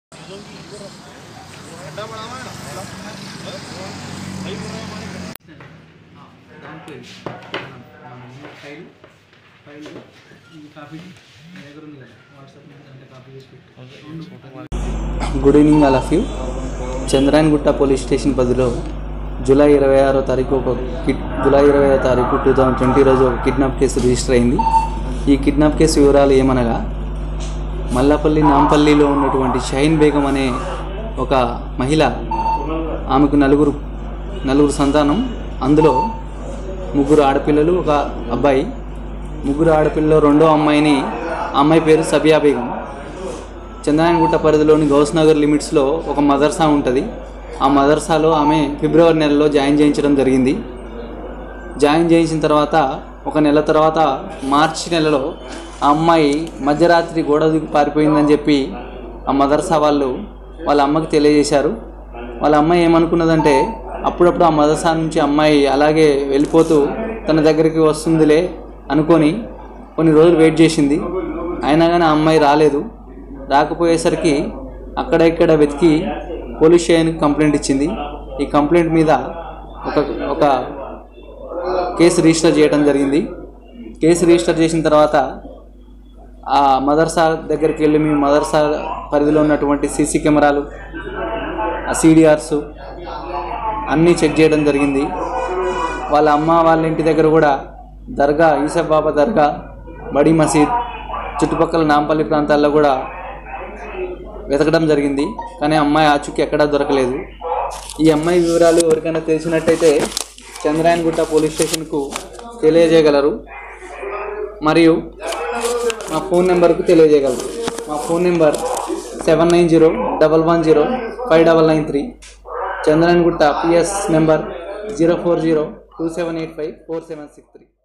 Good evening all of you. Chandrayangutta police station పరిధిలో July 26వ తారీఖు జూలై 20వ తారీఖు 2020 రోజు ఒక కిడ్నాప్ కేసు రిజిస్టర్ అయింది. ఈ కిడ్నాప్ కేసు వివరాలు ఏమనగా, మల్లాపల్లి నాంపల్లిలో ఉన్నటువంటి షహీన్ బేగం అనే ఒక మహిళ, ఆమెకు నలుగురు సంతానం. అందులో ముగ్గురు ఆడపిల్లలు, ఒక అబ్బాయి. ముగ్గురు ఆడపిల్లలు రెండో అమ్మాయిని, అమ్మాయి పేరు సబియా బేగం. చంద్రాయన్గుట్ట పరిధిలోని గౌస్ నగర్ లిమిట్స్లో ఒక మదర్సా ఉంటుంది. ఆ మదర్సాలో ఆమె ఫిబ్రవరి నెలలో జాయిన్ చేయించడం జరిగింది. జాయిన్ చేయించిన తర్వాత ఒక నెల తర్వాత మార్చి నెలలో ఆ అమ్మాయి మధ్యరాత్రి గోడ దూకి పారిపోయిందని చెప్పి ఆ మదర్సా వాళ్ళు వాళ్ళ అమ్మకి తెలియజేశారు. వాళ్ళ అమ్మాయి ఏమనుకున్నదంటే, అప్పుడప్పుడు ఆ మదర్సా నుంచి అమ్మాయి అలాగే వెళ్ళిపోతూ తన దగ్గరికి వస్తుందిలే అనుకొని కొన్ని రోజులు వెయిట్ చేసింది. అయినా కానీ ఆ అమ్మాయి రాలేదు. రాకపోయేసరికి అక్కడ ఇక్కడ వెతికి పోలీస్ స్టేషన్కి కంప్లైంట్ ఇచ్చింది. ఈ కంప్లైంట్ మీద ఒక కేసు రిజిస్టర్ చేయడం జరిగింది. కేసు రిజిస్టర్ చేసిన తర్వాత ఆ మదర్సా దగ్గరికి వెళ్ళి మేము మదర్సా పరిధిలో ఉన్నటువంటి సీసీ కెమెరాలు, ఆ CDRs అన్నీ చెక్ చేయడం జరిగింది. వాళ్ళ అమ్మ వాళ్ళ ఇంటి దగ్గర కూడా దర్గా, యూసఫ్ బాబా దర్గా, బడి మసీద్, చుట్టుపక్కల నాంపల్లి ప్రాంతాల్లో కూడా వెతకడం జరిగింది. కానీ అమ్మాయి ఆచూకీ ఎక్కడా దొరకలేదు. ఈ అమ్మాయి వివరాలు ఎవరికైనా తెలిసినట్టయితే చంద్రాయన్గుట్ట పోలీస్ స్టేషన్కు తెలియజేయగలరు, మరియు మా ఫోన్ నెంబర్కు తెలియజేయగలరు. మా phone number 7901105993. Chandrayangutta PS number 04027854763.